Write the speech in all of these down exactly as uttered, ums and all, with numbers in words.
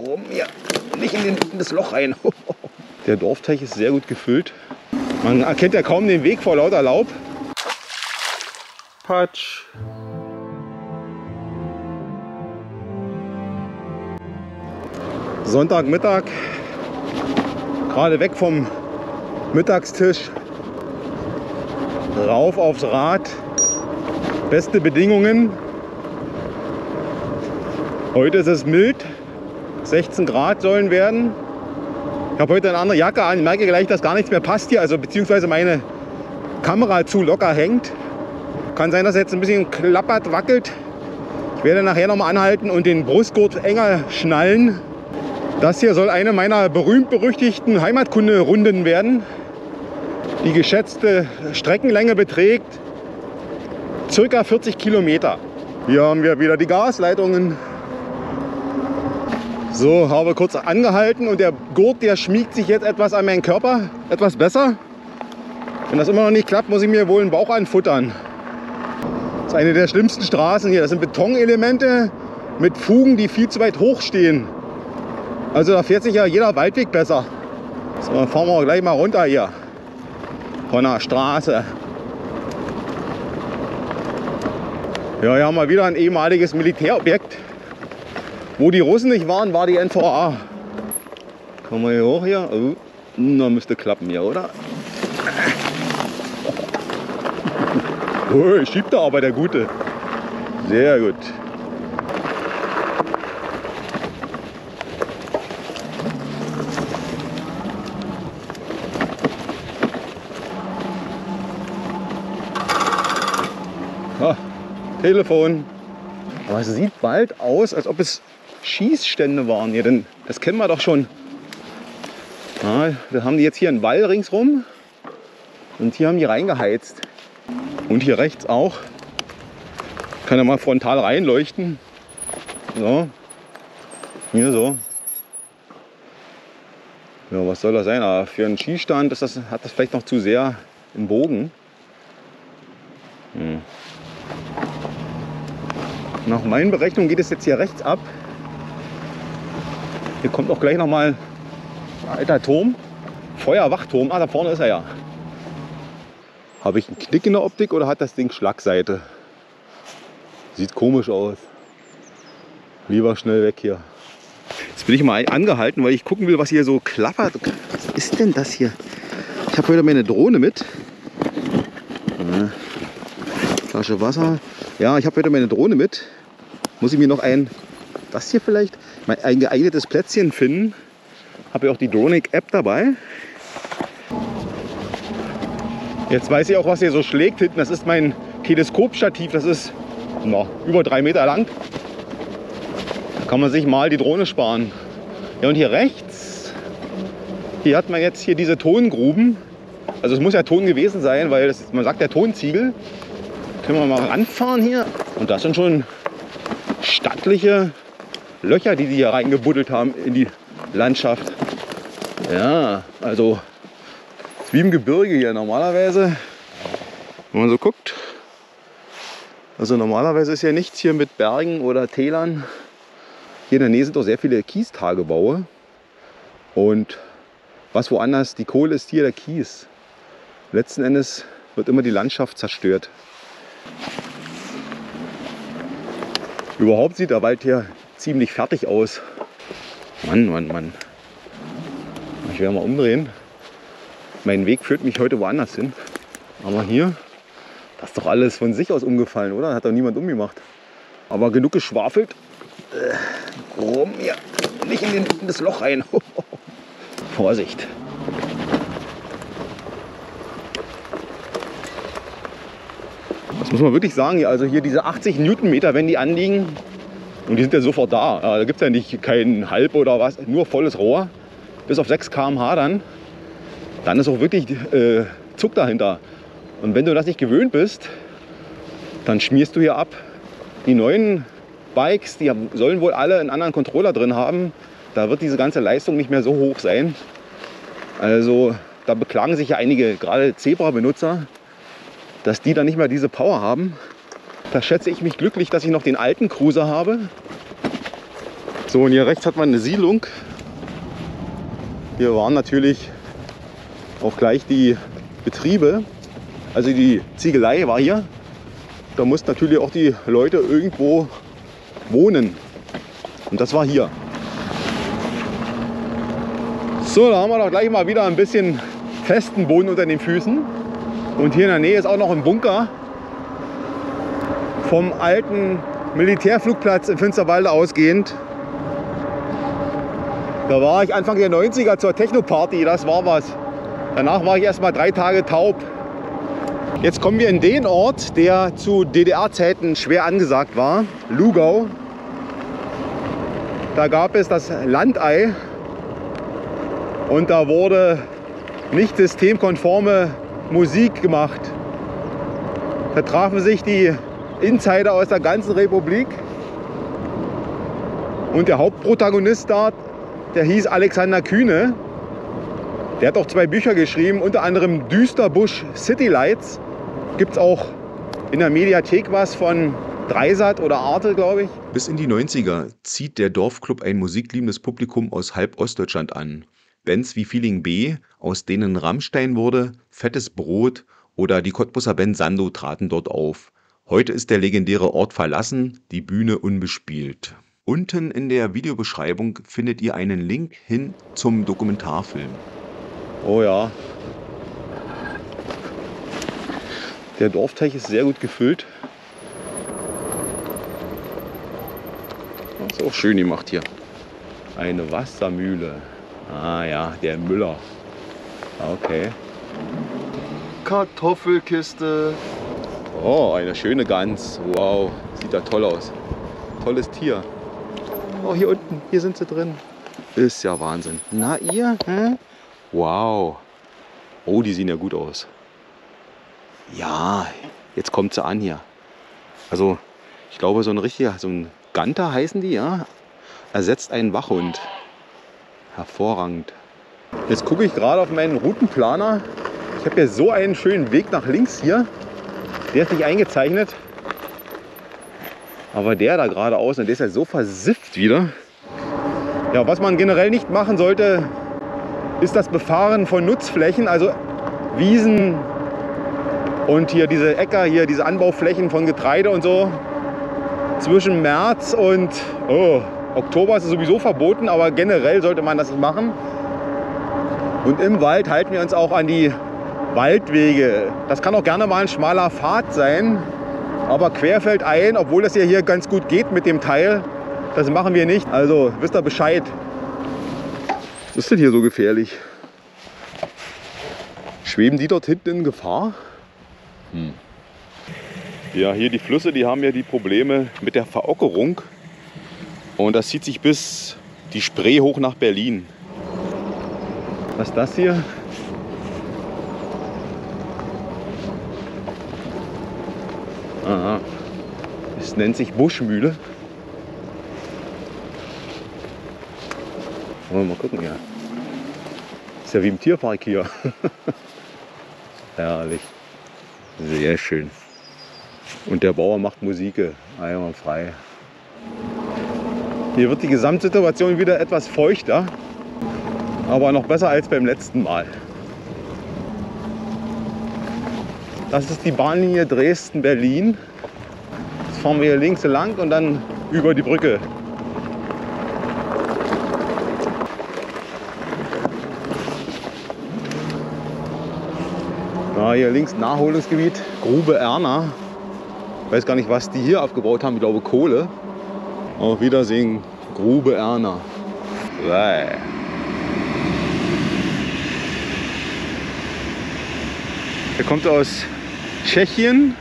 rum hier. Nicht in, den, in das Loch rein. Der Dorfteich ist sehr gut gefüllt. Man erkennt ja kaum den Weg vor lauter Laub. Patsch. Sonntagmittag. Gerade weg vom Mittagstisch. Rauf aufs Rad. Beste Bedingungen. Heute ist es mild. sechzehn Grad sollen werden. Ich habe heute eine andere Jacke an. Ich merke gleich, dass gar nichts mehr passt hier. Also beziehungsweise meine Kamera zu locker hängt. Kann sein, dass er jetzt ein bisschen klappert, wackelt. Ich werde nachher noch mal anhalten und den Brustgurt enger schnallen. Das hier soll eine meiner berühmt-berüchtigten Heimatkunde-Runden werden. Die geschätzte Streckenlänge beträgt ca. vierzig Kilometer. Hier haben wir wieder die Gasleitungen. So, habe kurz angehalten und der Gurt, der schmiegt sich jetzt etwas an meinen Körper, etwas besser. Wenn das immer noch nicht klappt, muss ich mir wohl einen Bauch anfuttern. Das ist eine der schlimmsten Straßen hier. Das sind Betonelemente mit Fugen, die viel zu weit hoch stehen. Also da fährt sich ja jeder Waldweg besser. So, dann fahren wir gleich mal runter hier von der Straße. Ja, hier haben wir wieder ein ehemaliges Militärobjekt. Wo die Russen nicht waren, war die N V A. Kommen wir hier hoch hier? Oh, na, müsste klappen hier, oder? Oh, schiebt da aber der Gute. Sehr gut. Ah, Telefon. Aber es sieht bald aus, als ob es Schießstände waren hier, denn das kennen wir doch schon. Ja, da haben die jetzt hier einen Wall ringsrum und hier haben die reingeheizt. Und hier rechts auch. Kann ja mal frontal reinleuchten. So. Hier so. Ja, was soll das sein? Aber für einen Schießstand ist das, hat das vielleicht noch zu sehr im Bogen. Hm. Nach meinen Berechnungen geht es jetzt hier rechts ab. Hier kommt auch gleich noch mal ein alter Turm. Feuerwachturm. Ah, da vorne ist er ja. Habe ich einen Knick in der Optik oder hat das Ding Schlagseite? Sieht komisch aus. Lieber schnell weg hier. Jetzt bin ich mal angehalten, weil ich gucken will, was hier so klappert. Was ist denn das hier? Ich habe heute meine Drohne mit. Ja. Flasche Wasser. Ja, ich habe heute meine Drohne mit. Muss ich mir noch ein, das hier vielleicht, ein geeignetes Plätzchen finden. Habe ja auch die Dronik-App dabei. Jetzt weiß ich auch, was hier so schlägt hinten. Das ist mein Teleskopstativ. Das ist na, über drei Meter lang. Da kann man sich mal die Drohne sparen. Ja, und hier rechts, hier hat man jetzt hier diese Tongruben. Also es muss ja Ton gewesen sein, weil das, man sagt ja Tonziegel. Können wir mal ranfahren hier. Und das sind schon stattliche Löcher, die die hier reingebuddelt haben in die Landschaft. Ja, also wie im Gebirge hier normalerweise, wenn man so guckt. Also normalerweise ist ja nichts hier mit Bergen oder Tälern. Hier in der Nähe sind auch sehr viele Kiestagebaue. Und was woanders die Kohle ist, hier der Kies. Letzten Endes wird immer die Landschaft zerstört. Überhaupt sieht der Wald hier ziemlich fertig aus. Mann, Mann, Mann. Ich werde mal umdrehen. Mein Weg führt mich heute woanders hin. Aber hier, das ist doch alles von sich aus umgefallen, oder? Hat doch niemand umgemacht. Aber genug geschwafelt. Äh, rum hier. Nicht in, den, in das Loch rein. Vorsicht. Das muss man wirklich sagen. Also hier diese achtzig Newtonmeter, wenn die anliegen, und die sind ja sofort da. Da gibt es ja nicht kein Halb oder was, nur volles Rohr. Bis auf sechs Kilometer pro Stunde dann. Dann ist auch wirklich äh, Zug dahinter. Und wenn du das nicht gewöhnt bist, dann schmierst du hier ab. Die neuen Bikes, die sollen wohl alle einen anderen Controller drin haben. Da wird diese ganze Leistung nicht mehr so hoch sein. Also da beklagen sich ja einige, gerade Zebra-Benutzer, dass die dann nicht mehr diese Power haben. Da schätze ich mich glücklich, dass ich noch den alten Cruiser habe. So, und hier rechts hat man eine Siedlung. Hier waren natürlich auch gleich die Betriebe. Also die Ziegelei war hier. Da mussten natürlich auch die Leute irgendwo wohnen. Und das war hier. So, da haben wir doch gleich mal wieder ein bisschen festen Boden unter den Füßen. Und hier in der Nähe ist auch noch ein Bunker vom alten Militärflugplatz in Finsterwalde ausgehend. Da war ich Anfang der neunziger zur Techno-Party, das war was. Danach war ich erst mal drei Tage taub. Jetzt kommen wir in den Ort, der zu D D R-Zeiten schwer angesagt war, Lugau. Da gab es das Landei und da wurde nicht systemkonforme Musik gemacht. Da trafen sich die Insider aus der ganzen Republik und der Hauptprotagonist da, der hieß Alexander Kühne. Der hat auch zwei Bücher geschrieben, unter anderem Düsterbusch City Lights. Gibt es auch in der Mediathek was von Dreisat oder Arte, glaube ich. Bis in die neunziger zieht der Dorfclub ein musikliebendes Publikum aus halb Ostdeutschland an. Bands wie Feeling B, aus denen Rammstein wurde, Fettes Brot oder die Cottbusser Band Sando traten dort auf. Heute ist der legendäre Ort verlassen, die Bühne unbespielt. Unten in der Videobeschreibung findet ihr einen Link hin zum Dokumentarfilm. Oh ja. Der Dorfteich ist sehr gut gefüllt. Das ist auch schön gemacht hier. Eine Wassermühle. Ah ja, der Müller. Okay. Kartoffelkiste. Oh, eine schöne Gans. Wow, sieht ja toll aus. Tolles Tier. Oh, hier unten, hier sind sie drin. Ist ja Wahnsinn. Na ihr? Hä? Wow. Oh, die sehen ja gut aus. Ja, jetzt kommt sie an hier. Also, ich glaube, so ein richtiger, so ein Ganter heißen die, ja, ersetzt einen Wachhund. Hervorragend. Jetzt gucke ich gerade auf meinen Routenplaner. Ich habe hier so einen schönen Weg nach links hier. Der ist nicht eingezeichnet. Aber der da geradeaus, und der ist ja so versifft wieder. Ja, was man generell nicht machen sollte, ist das Befahren von Nutzflächen, also Wiesen und hier diese Äcker, hier diese Anbauflächen von Getreide und so. Zwischen März und oh, Oktober ist es sowieso verboten, aber generell sollte man das nicht machen. Und im Wald halten wir uns auch an die Waldwege. Das kann auch gerne mal ein schmaler Pfad sein, aber querfeldein, obwohl das ja hier ganz gut geht mit dem Teil, das machen wir nicht. Also wisst ihr Bescheid. Was ist denn hier so gefährlich? Schweben die dort hinten in Gefahr? Hm. Ja, hier die Flüsse, die haben ja die Probleme mit der Verockerung. Und das zieht sich bis die Spree hoch nach Berlin. Was ist das hier? Aha. Es nennt sich Buschmühle. Wollen wir mal gucken, ja. Ist ja wie im Tierpark hier. Herrlich. Sehr schön. Und der Bauer macht Musik. Einwandfrei. Hier wird die Gesamtsituation wieder etwas feuchter. Aber noch besser als beim letzten Mal. Das ist die Bahnlinie Dresden-Berlin. Jetzt fahren wir hier links lang und dann über die Brücke. Ja, hier links Naherholungsgebiet, Grube Erna. Ich weiß gar nicht, was die hier aufgebaut haben. Ich glaube Kohle. Auf Wiedersehen, Grube Erna. Bäh. Der kommt aus Tschechien.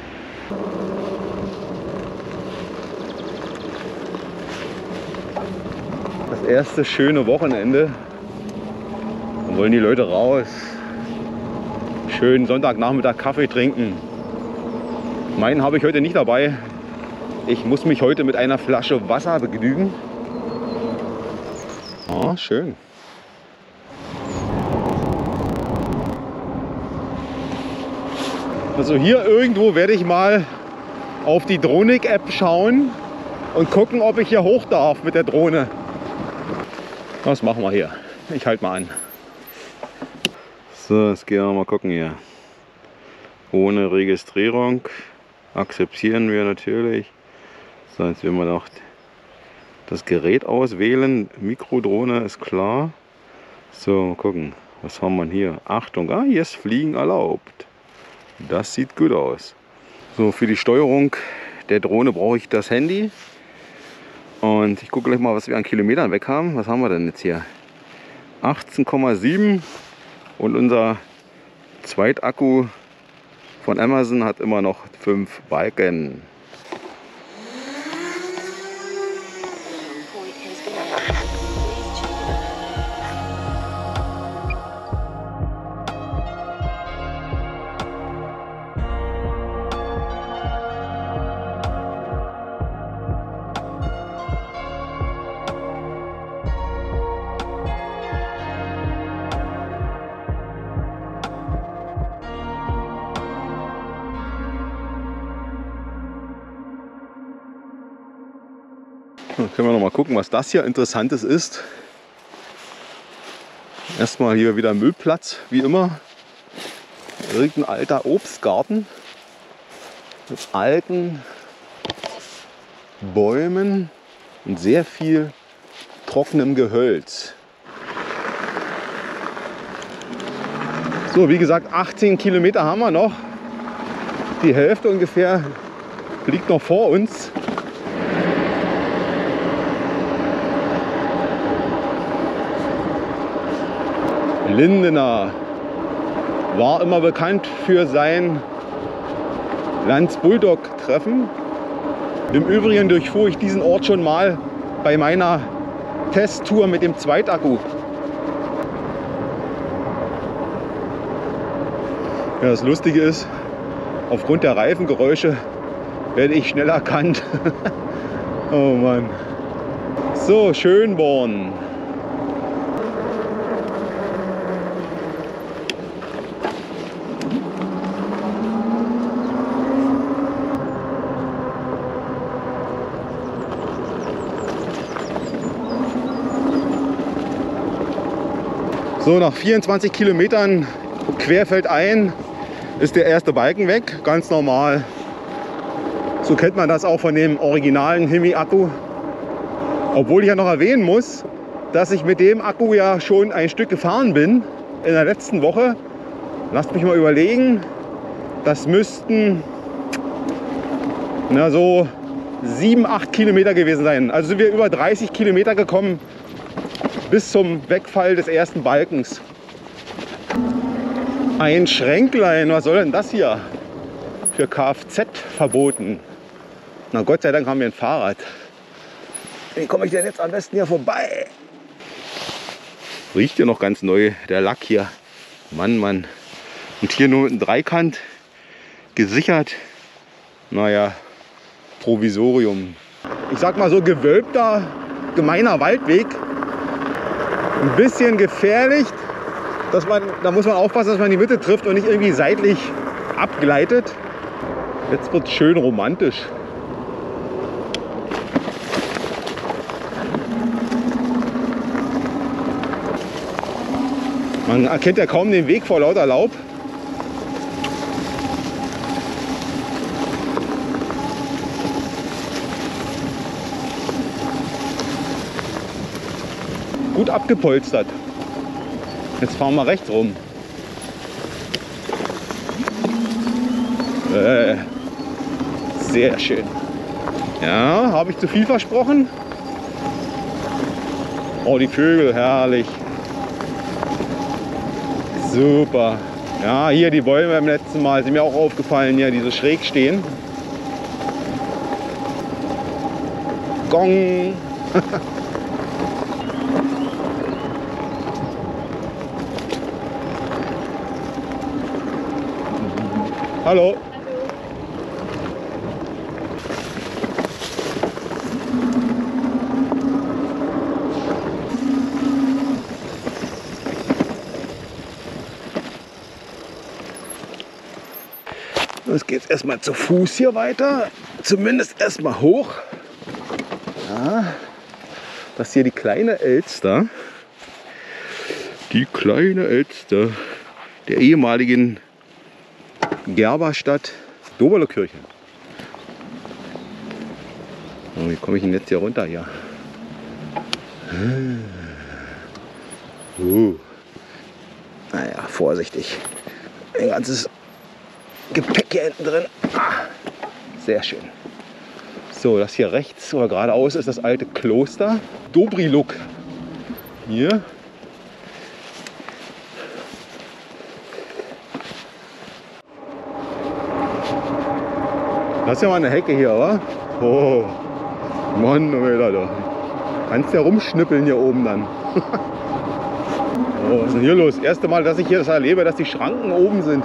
Das erste schöne Wochenende. Dann wollen die Leute raus. Schön Sonntagnachmittag Kaffee trinken. Meinen habe ich heute nicht dabei. Ich muss mich heute mit einer Flasche Wasser begnügen. Ah, schön. Also hier irgendwo werde ich mal auf die Dronik-App schauen, und gucken, ob ich hier hoch darf mit der Drohne. Was machen wir hier? Ich halte mal an. So, jetzt gehen wir mal gucken hier. Ohne Registrierung. Akzeptieren wir natürlich. So, jetzt werden wir noch das Gerät auswählen. Mikrodrohne ist klar. So, mal gucken. Was haben wir hier? Achtung, ah, hier ist Fliegen erlaubt. Das sieht gut aus. So, für die Steuerung der Drohne brauche ich das Handy. Und ich gucke gleich mal, was wir an Kilometern weg haben. Was haben wir denn jetzt hier? achtzehn Komma sieben. Und unser Zweitakku von Amazon hat immer noch fünf Balken. Dann können wir noch mal gucken, was das hier Interessantes ist. Erstmal hier wieder Müllplatz, wie immer. Irgendein alter Obstgarten mit alten Bäumen und sehr viel trockenem Gehölz. So, wie gesagt, achtzehn Kilometer haben wir noch. Die Hälfte ungefähr liegt noch vor uns. Lindenau war immer bekannt für sein Lanz-Bulldog-Treffen. Im Übrigen durchfuhr ich diesen Ort schon mal bei meiner Testtour mit dem Zweitakku. Ja, das Lustige ist, aufgrund der Reifengeräusche werde ich schnell erkannt. Oh Mann. So, Schönborn. So, nach vierundzwanzig Kilometern querfeldein ist der erste Balken weg, ganz normal. So kennt man das auch von dem originalen Hemi-Akku. Obwohl ich ja noch erwähnen muss, dass ich mit dem Akku ja schon ein Stück gefahren bin in der letzten Woche. Lasst mich mal überlegen, das müssten na, so sieben, acht Kilometer gewesen sein. Also sind wir über dreißig Kilometer gekommen bis zum Wegfall des ersten Balkens. Ein Schränklein, was soll denn das hier? Für Kfz verboten. Na Gott sei Dank haben wir ein Fahrrad. Wie komme ich denn jetzt am besten hier vorbei? Riecht ja noch ganz neu, der Lack hier. Mann, Mann. Und hier nur mit einem Dreikant gesichert. Naja, Provisorium. Ich sag mal so gewölbter, gemeiner Waldweg. Ein bisschen gefährlich. Dass man, da muss man aufpassen, dass man die Mitte trifft und nicht irgendwie seitlich abgleitet. Jetzt wird es schön romantisch. Man erkennt ja kaum den Weg vor lauter Laub. Gut abgepolstert. Jetzt fahren wir rechts rum. Äh, sehr schön. Ja, habe ich zu viel versprochen? Oh, die Vögel, herrlich. Super. Ja, hier die Bäume beim letzten Mal sind mir auch aufgefallen, hier, die so schräg stehen. Gong. Hallo. Jetzt geht es erstmal zu Fuß hier weiter. Zumindest erstmal hoch. Ja, das ist hier die kleine Elster. Die kleine Elster der ehemaligen Gerberstadt Doberle-Kirche. Oh, wie komme ich denn jetzt hier runter hier? Uh. Naja, vorsichtig. Ein ganzes Gepäck hier hinten drin. Ah, sehr schön. So, das hier rechts oder geradeaus ist das alte Kloster Dobriluk. Hier. Das ist ja mal eine Hecke hier, wa? Oh, Mann, Alter, da. Kannst ja rumschnippeln hier oben dann. Oh, was ist denn hier los? Das erste Mal, dass ich hier das erlebe, dass die Schranken oben sind.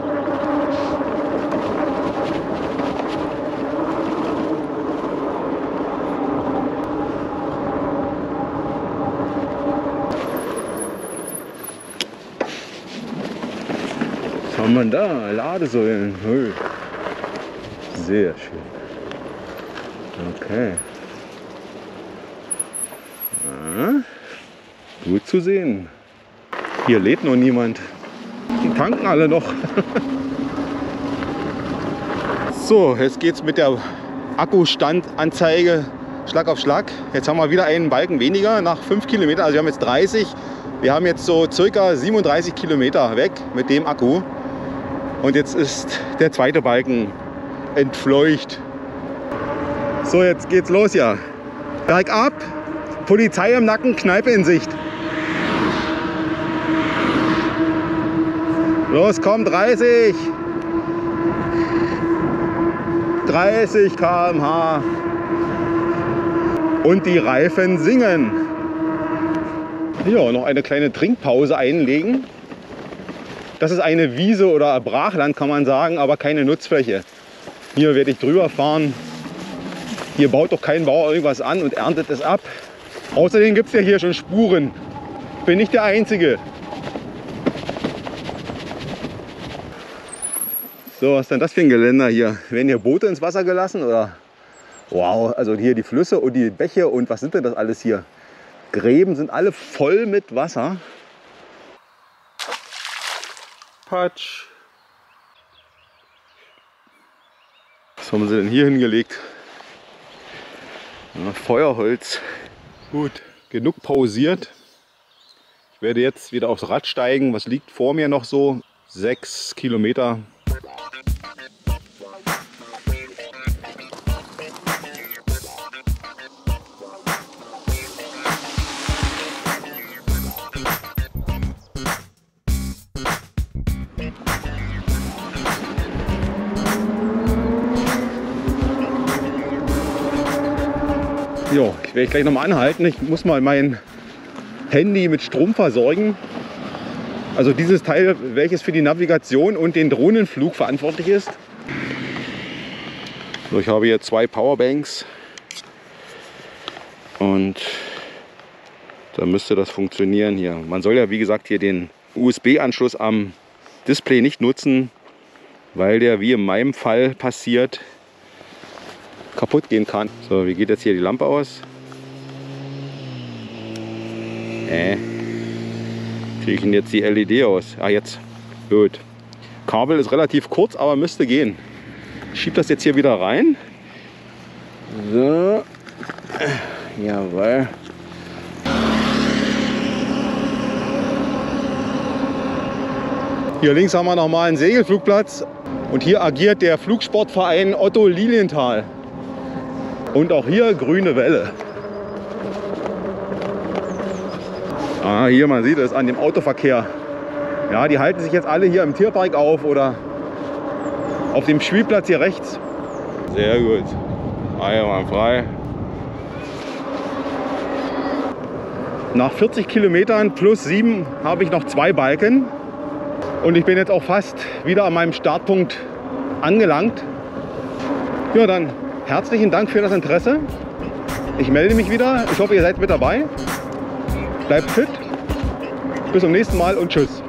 Was haben wir da? Ladesäulen. Sehr schön. Okay. Ja, gut zu sehen. Hier lädt noch niemand. Die tanken alle noch. So, jetzt geht's mit der Akkustandanzeige Schlag auf Schlag. Jetzt haben wir wieder einen Balken weniger nach fünf Kilometern. Also wir haben jetzt dreißig. Wir haben jetzt so circa siebenunddreißig Kilometer weg mit dem Akku. Und jetzt ist der zweite Balken entfleucht. So, jetzt geht's los, ja. Bergab, Polizei im Nacken, Kneipe in Sicht. Los, komm, dreißig. dreißig Kilometer pro Stunde. Und die Reifen singen. Ja, noch eine kleine Trinkpause einlegen. Das ist eine Wiese oder Brachland, kann man sagen, aber keine Nutzfläche. Hier werde ich drüber fahren. Hier baut doch kein Bauer irgendwas an und erntet es ab. Außerdem gibt es ja hier schon Spuren. Ich bin nicht der Einzige. So, was ist denn das für ein Geländer hier? Werden hier Boote ins Wasser gelassen oder? Wow, also hier die Flüsse und die Bäche und was sind denn das alles hier? Gräben sind alle voll mit Wasser. Patsch. Was haben sie denn hier hingelegt? Ja, Feuerholz. Gut, genug pausiert. Ich werde jetzt wieder aufs Rad steigen. Was liegt vor mir noch so? Sechs Kilometer. Jo, ich werde gleich noch mal anhalten. Ich muss mal mein Handy mit Strom versorgen. Also dieses Teil, welches für die Navigation und den Drohnenflug verantwortlich ist. So, ich habe hier zwei Powerbanks und da müsste das funktionieren hier. Man soll ja wie gesagt hier den U S B-Anschluss am Display nicht nutzen, weil der, wie in meinem Fall passiert, kaputt gehen kann. So, wie geht jetzt hier die Lampe aus? Äh. Kriege ich denn jetzt die L E D aus? Ah, jetzt. Gut. Kabel ist relativ kurz, aber müsste gehen. Ich schiebe das jetzt hier wieder rein. So. Jawohl. Hier links haben wir nochmal einen Segelflugplatz. Und hier agiert der Flugsportverein Otto Lilienthal. Und auch hier grüne Welle. Ah, hier, man sieht es an dem Autoverkehr. Ja, die halten sich jetzt alle hier im Tierpark auf oder auf dem Spielplatz hier rechts. Sehr gut. Einwandfrei. Nach vierzig Kilometern plus sieben habe ich noch zwei Balken. Und ich bin jetzt auch fast wieder an meinem Startpunkt angelangt. Ja, dann herzlichen Dank für das Interesse. Ich melde mich wieder. Ich hoffe, ihr seid mit dabei. Bleibt fit. Bis zum nächsten Mal und tschüss.